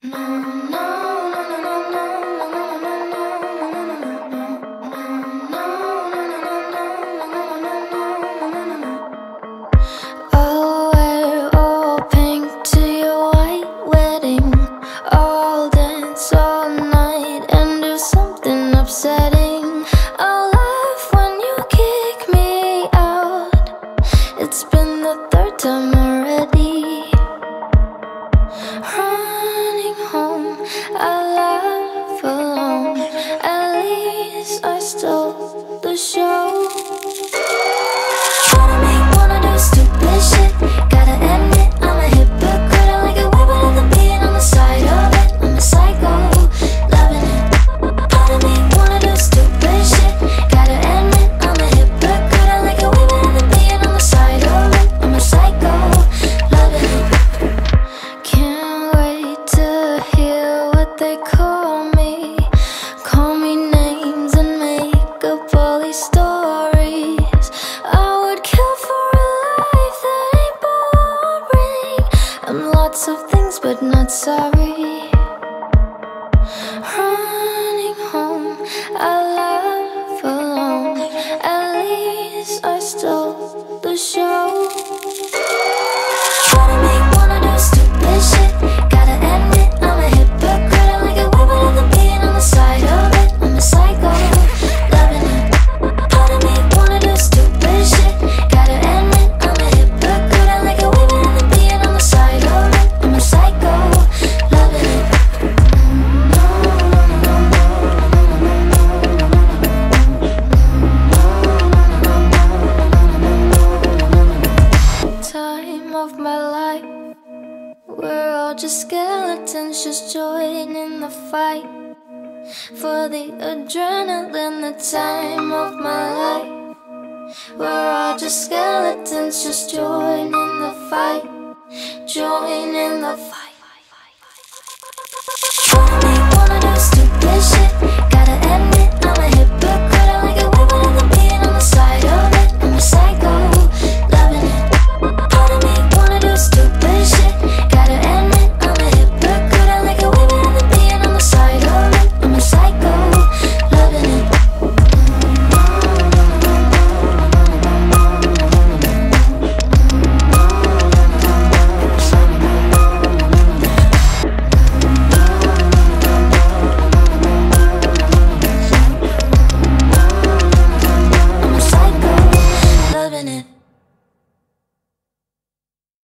I'll wear all pink to your white wedding. I'll dance all night and do something upsetting. I'll laugh when you kick me out. It's been the third time already. Running home, I laugh alone. At least I stole the show. Wanna do stupid shit, gotta admit I'm a hypocrite. I like it way better than being on the side of it. I'm a psycho, loving it. Part of me wanna do stupid shit, gotta admit I'm a hypocrite. I like it way better than being on the side of it. I'm a psycho, loving it. Can't wait to hear what they call me. Call me names and make up all these stories. I would kill for a life that ain't boring. I'm lots of things but not sorry. Running home, I laugh alone. At least I stole the show. Wanna do stupid shit, gotta admit I'm a hypocrite. I like it way better than being on the side of it. I'm a psycho, loving it. Part of me wanna do stupid shit, gotta admit I'm a hypocrite. I like it way better than being on the side of it. I'm a psycho, loving it. Time of my life, we're all just skeletons, just joining the fight for the adrenaline. The time of my life, we're all just skeletons, just joining the fight, joining the fight.